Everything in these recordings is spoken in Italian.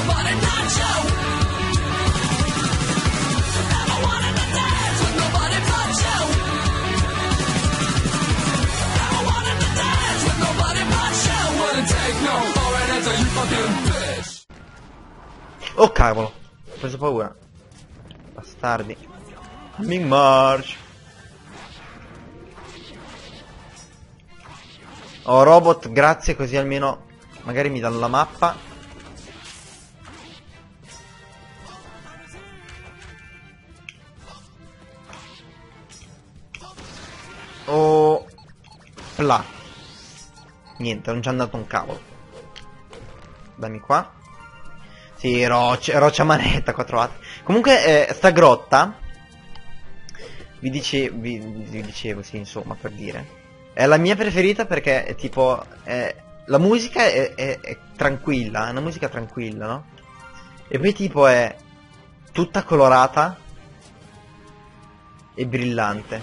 Oh cavolo, ho preso paura. Bastardi. Coming March. Oh robot, grazie, così almeno magari mi danno la mappa. Oh là. Niente, non ci è andato un cavolo. Dammi qua. Sì, roccia manetta, 4 watt. Comunque, sta grotta, vi dicevo, sì, insomma, per dire, è la mia preferita perché è tipo, la musica è tranquilla, è una musica tranquilla, no? E poi tipo è tutta colorata e brillante.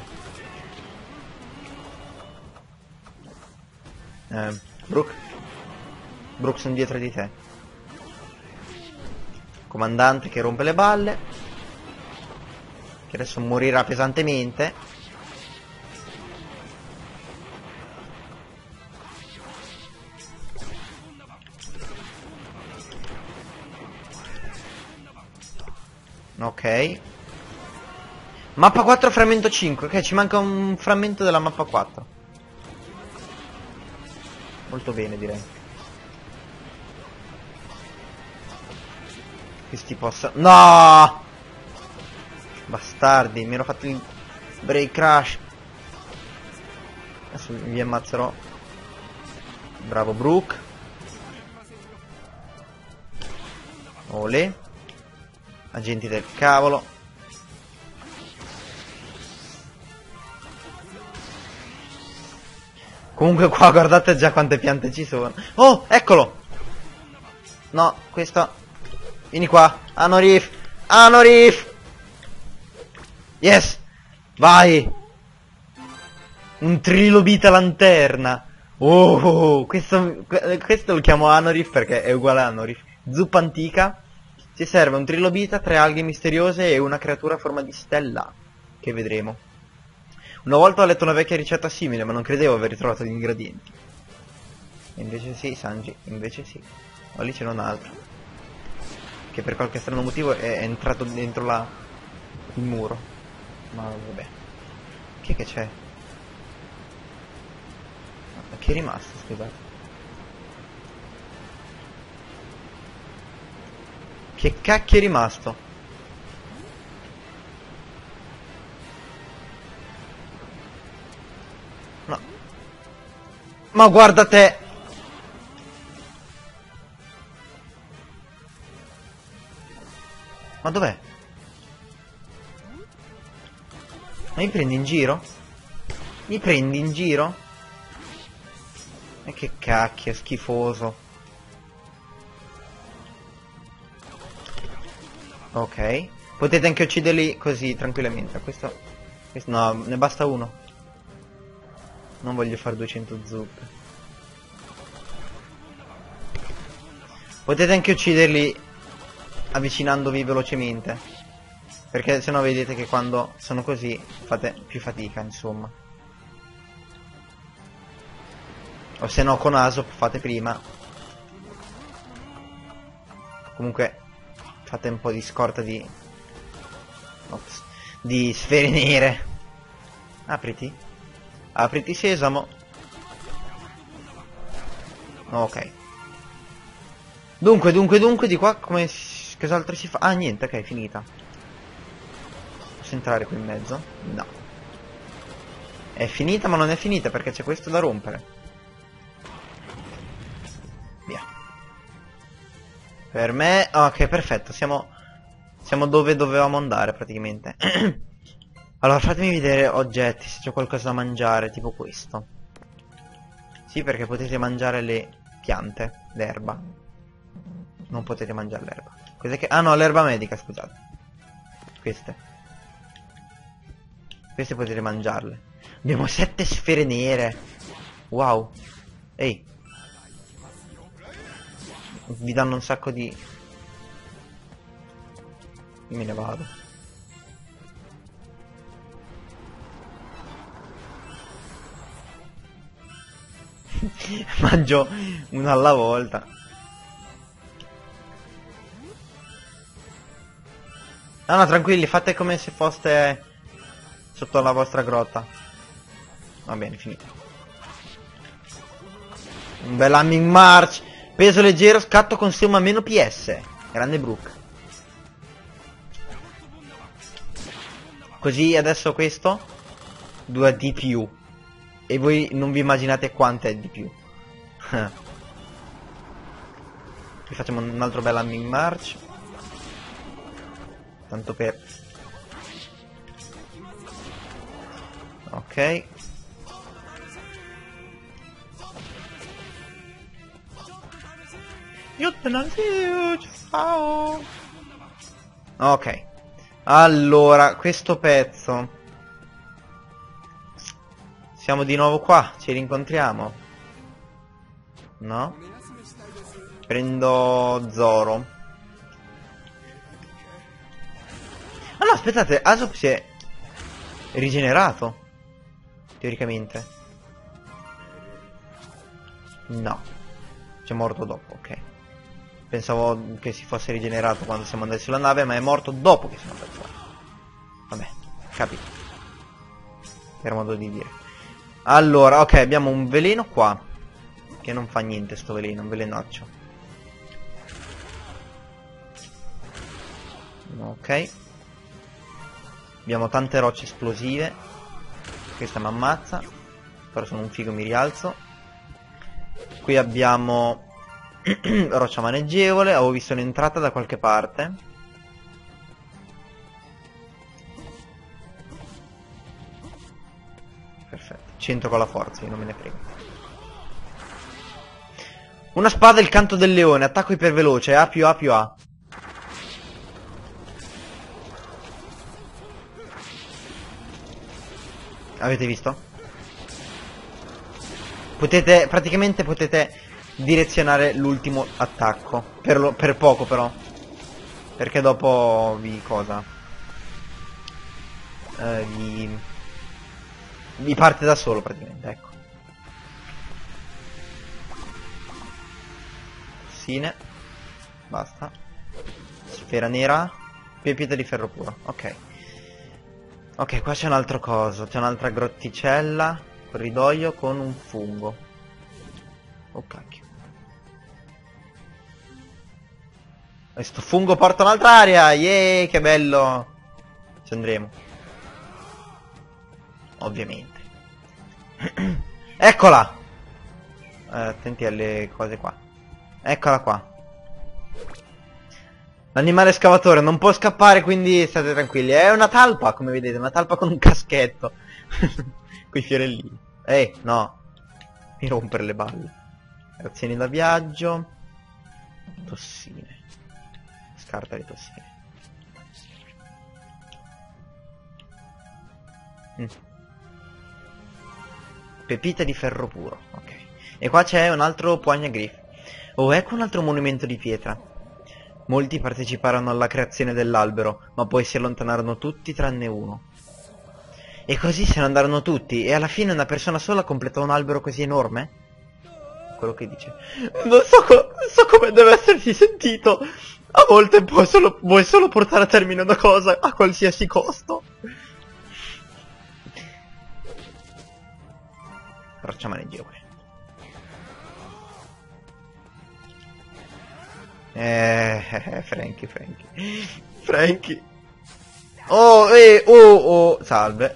Brooke, sono dietro di te. Comandante che rompe le balle, che adesso morirà pesantemente. Ok. Mappa 4 frammento 5. Ok, ci manca un frammento della mappa 4. Molto bene, direi. Questi possa... No! Bastardi, mi ero fatto il break crash. Adesso vi ammazzerò. Bravo Brooke. Olè. Agenti del cavolo. Comunque qua guardate già quante piante ci sono. Oh, eccolo! No, questo... Vieni qua, Anorif! Anorif! Yes! Vai! Un trilobita lanterna! Oh, questo lo chiamo Anorif perché è uguale a Anorif. Zuppa antica. Ci serve un trilobita, 3 alghe misteriose e una creatura a forma di stella. Che vedremo. Una volta ho letto una vecchia ricetta simile, ma non credevo aver ritrovato gli ingredienti. E invece sì, Sanji, invece sì. Ma lì c'è un altro. Che per qualche strano motivo è entrato dentro il muro. Ma vabbè. Chi è che c'è? Chi è rimasto, scusate? Che cacchio è rimasto? No. Ma guarda te! Ma dov'è? Ma mi prendi in giro? Mi prendi in giro? E che cacchio, schifoso. Ok. Potete anche ucciderli così, tranquillamente. Questo no, ne basta uno. Non voglio fare 200 zuppe. Potete anche ucciderli avvicinandovi velocemente. Perché sennò vedete che quando sono così fate più fatica, insomma. O se no con Aso fate prima. Comunque fate un po' di scorta di... Ops. Di sfere nere. Apriti. Apriti sesamo. Ok. Dunque di qua come... Cos'altro si fa? Ah niente, ok, è finita. Posso entrare qui in mezzo? No. È finita ma non è finita perché c'è questo da rompere. Via. Per me... Ok, perfetto, siamo dove dovevamo andare praticamente. Allora fatemi vedere oggetti, se c'è qualcosa da mangiare, tipo questo. Sì, perché potete mangiare le piante, l'erba. Non potete mangiare l'erba. Cos'è che... Ah no, l'erba medica, scusate. Queste potete mangiarle. Abbiamo 7 sfere nere. Wow. Ehi. Vi danno un sacco di Io me ne vado. Mangio una alla volta. No, no, tranquilli, fate come se foste sotto la vostra grotta. Va bene, finito. Un bel Humming March. Peso leggero, scatto consuma meno PS. Grande Brook. Così adesso questo 2 di più. E voi non vi immaginate quanto è di più. Qui facciamo un altro bel Humming March. Tanto per... Ok. Ok. Allora, questo pezzo. Siamo di nuovo qua, ci rincontriamo. No? Prendo Zoro. Ah no, aspettate, Asop si è rigenerato. Teoricamente. No. C'è morto dopo, ok. Pensavo che si fosse rigenerato quando siamo andati sulla nave, ma è morto dopo che siamo andati sulla nave. Vabbè, capito. Per modo di dire. Allora, ok, abbiamo un veleno qua. Che non fa niente sto veleno, un velenaccio. Ok. Abbiamo tante rocce esplosive. Questa mi ammazza. Però sono un figo, mi rialzo. Qui abbiamo roccia maneggevole. Avevo visto un'entrata da qualche parte. Perfetto. 100 con la forza, io non me ne frego. Una spada e il canto del leone. Attacco iperveloce. A più A più A. Avete visto? Potete, praticamente potete direzionare l'ultimo attacco. Per poco però. Perché dopo vi cosa? Vi parte da solo praticamente, ecco. Sine. Basta. Sfera nera. Pepita di ferro puro. Ok. Ok, qua c'è un altro coso. C'è un'altra grotticella. Corridoio con un fungo. Oh cacchio. Questo fungo porta un'altra area. Yeee, che bello. Ci andremo. Ovviamente. Eccola. Attenti alle cose qua. Eccola qua. L'animale scavatore non può scappare, quindi state tranquilli. È una talpa, come vedete, una talpa con un caschetto. Coi fiorellini. No. Mi rompere le balle. Azioni da viaggio. Tossine. Scarta le tossine. Pepita di ferro puro. Ok. E qua c'è un altro Poignagriff. Oh, ecco un altro monumento di pietra. Molti parteciparono alla creazione dell'albero, ma poi si allontanarono tutti tranne uno. E così se ne andarono tutti, e alla fine una persona sola completò un albero così enorme? Quello che dice. Non so come deve esserti sentito. A volte vuoi solo portare a termine una cosa, a qualsiasi costo. Roccia maneggevole. Frankie. Oh, salve.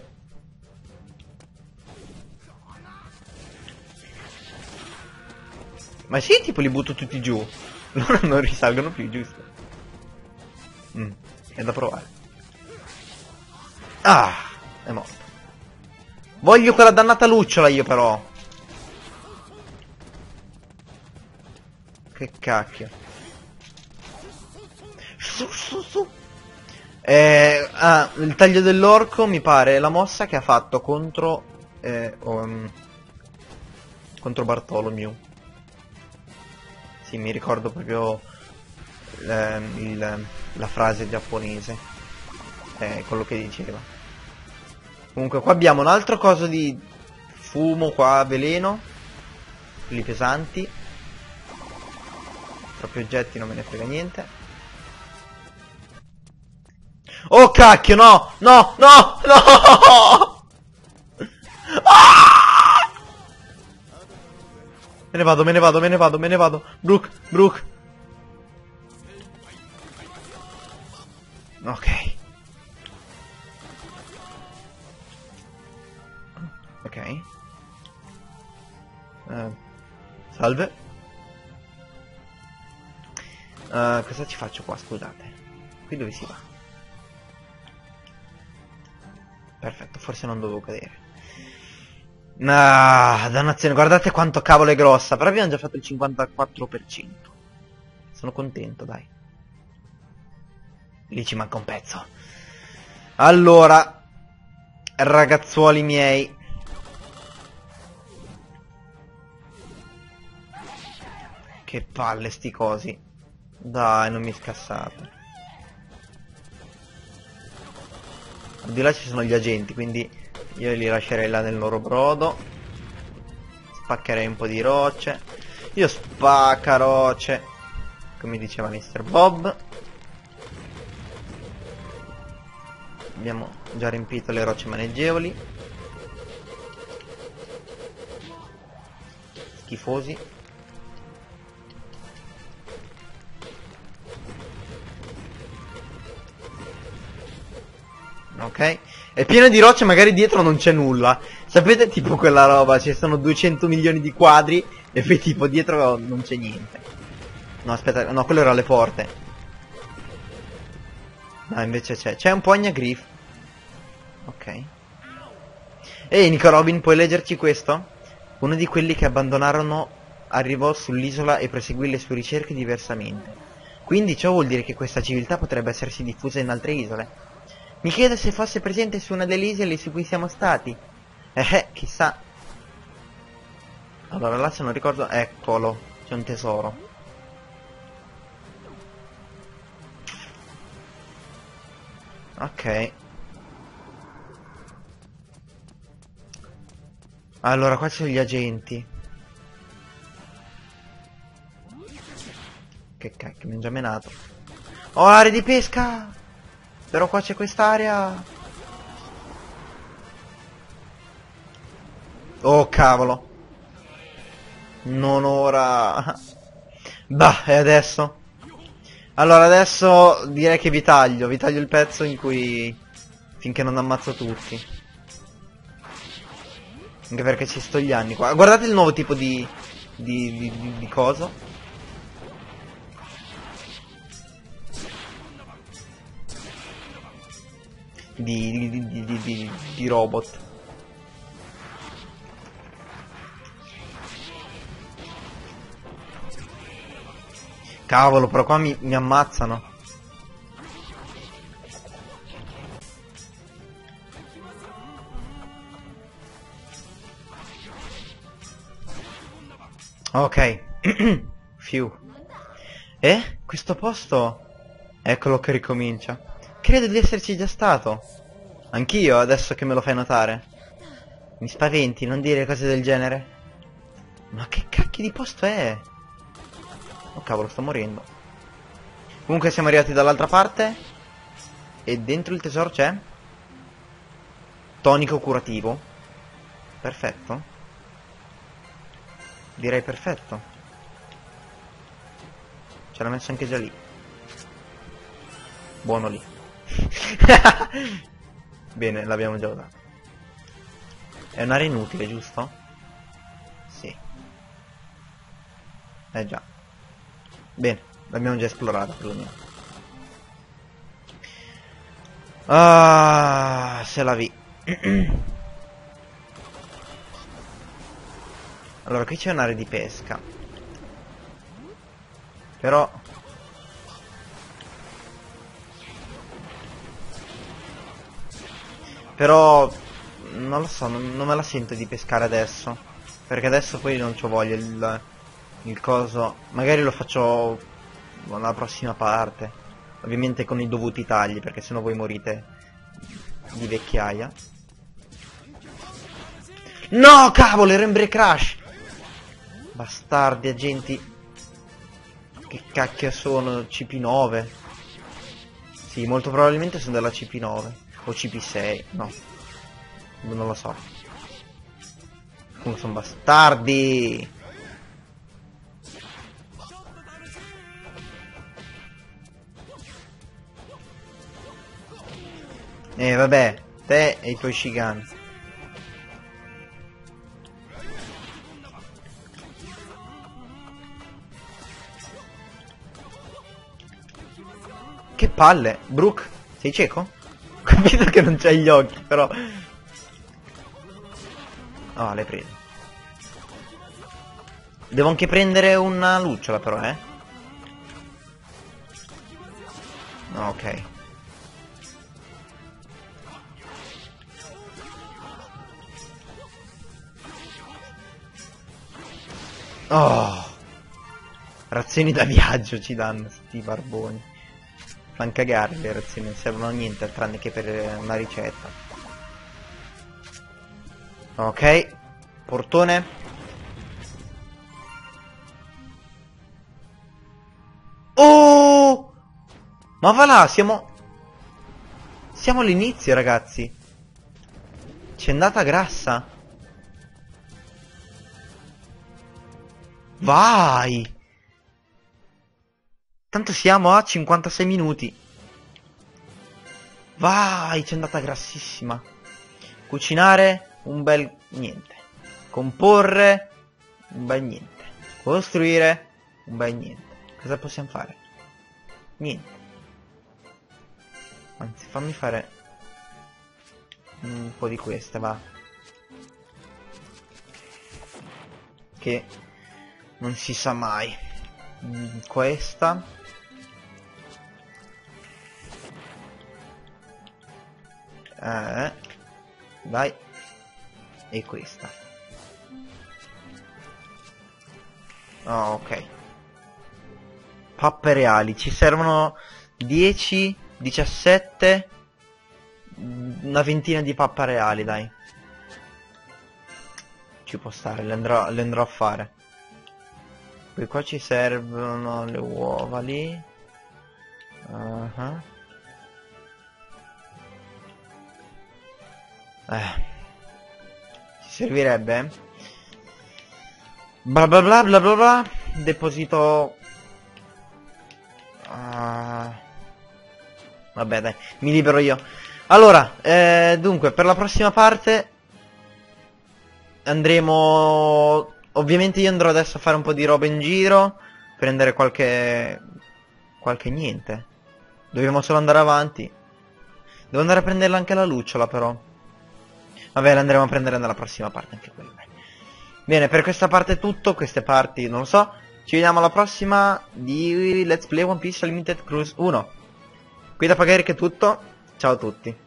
Ma sì, tipo li butto tutti giù. Loro non risalgono più, giusto? È da provare. Ah, è morto. Voglio quella dannata lucciola io però. Che cacchio. Su. Il taglio dell'orco mi pare la mossa che ha fatto contro Bartholomew. Sì, mi ricordo proprio la frase giapponese. È quello che diceva. Comunque qua abbiamo un altro coso di fumo qua, veleno. Quelli pesanti. Proprio oggetti non me ne frega niente. Oh cacchio, no! No! No! No! Ah! Me ne vado, me ne vado, me ne vado, me ne vado. Brook, Brook. Ok. Ok. Salve. Cosa ci faccio qua, scusate? Qui dove si va? Perfetto, forse non dovevo cadere. Ah, dannazione, guardate quanto cavolo è grossa. Però abbiamo già fatto il 54%. Sono contento, dai. Lì ci manca un pezzo. Allora, ragazzuoli miei. Che palle sti cosi. Dai, non mi scassate. Al di là ci sono gli agenti, quindi io li lascerei là nel loro brodo. Spaccherei un po' di rocce. Io spacca rocce, come diceva Mr. Bob. Abbiamo già riempito le rocce maneggevoli. Schifosi. Ok. È pieno di rocce, magari dietro non c'è nulla. Sapete tipo quella roba, ci sono 200 milioni di quadri e poi tipo dietro non c'è niente. No aspetta, no, quello era le porte. No, invece c'è un po' Griff. Ok. Ehi Nico Robin, puoi leggerci questo? Uno di quelli che abbandonarono arrivò sull'isola e proseguì le sue ricerche diversamente. Quindi ciò vuol dire che questa civiltà potrebbe essersi diffusa in altre isole. Mi chiedo se fosse presente su una delle isole su cui siamo stati. Chissà. Allora là se non ricordo, eccolo, c'è un tesoro. Ok. Allora qua ci sono gli agenti. Che cacchio, mi ha già menato. Oh, area di pesca! Però qua c'è quest'area. Oh cavolo. Non ora. Bah, e adesso? Allora adesso direi che vi taglio il pezzo in cui... finché non ammazzo tutti. Anche perché ci sto gli anni qua. Guardate il nuovo tipo di coso. Di robot. Cavolo, però qua mi ammazzano. Ok. Fiu. Questo posto... Eccolo che ricomincia. Credo di esserci già stato. Anch'io, adesso che me lo fai notare. Mi spaventi, non dire cose del genere. Ma che cacchio di posto è? Oh cavolo, sto morendo. Comunque siamo arrivati dall'altra parte. E dentro il tesoro c'è? Tonico curativo. Perfetto. Direi perfetto. Ce l'ha messo anche già lì. Buono lì. Bene, l'abbiamo già usato. È un'area inutile, giusto? Sì. Già. Bene, l'abbiamo già esplorata perlomeno. Ah, se la vi. Allora, qui c'è un'area di pesca. Però... non lo so, non me la sento di pescare adesso. Perché adesso poi non c'ho voglia il coso. Magari lo faccio nella prossima parte. Ovviamente con i dovuti tagli, perché sennò voi morite di vecchiaia. No, cavolo, era Embre Crash! Bastardi, agenti. Che cacchio sono? CP9? Sì, molto probabilmente sono della CP9. O CP6, no. Non lo so. Come sono bastardi! Vabbè, te e i tuoi Shigan. Che palle! Brook, sei cieco? Ho capito che non c'hai gli occhi, però... Oh, l'hai preso. Devo anche prendere una lucciola però, eh? Ok. Oh! Razioni da viaggio ci danno, sti barboni. Fan cagare le razioni, non servono a niente tranne che per una ricetta. Ok. Portone. Oh! Ma va là, siamo all'inizio, ragazzi. C'è andata grassa. Vai! Tanto siamo a 56 minuti. Vai, c'è andata grassissima. Cucinare, un bel niente. Comporre, un bel niente. Costruire, un bel niente. Cosa possiamo fare? Niente. Anzi, fammi fare un po' di queste, va. Che non si sa mai. Questa. Vai. E questa. Oh, ok. Pappe reali. Ci servono 10, 17, una ventina di pappe reali, dai. Ci può stare, le andrò a fare. Poi qua ci servono le uova lì. Ci servirebbe? Bla bla bla bla bla bla. Deposito. Vabbè, dai, mi libero io. Allora, dunque, per la prossima parte andremo... Ovviamente io andrò adesso a fare un po' di roba in giro, prendere qualche niente. Dobbiamo solo andare avanti. Devo andare a prenderla anche la lucciola, però. Vabbè, la andremo a prendere nella prossima parte anche quella. Bene, per questa parte è tutto. Queste parti non lo so. Ci vediamo alla prossima di Let's Play One Piece Unlimited Cruise 1. Qui da Pagare che è tutto. Ciao a tutti.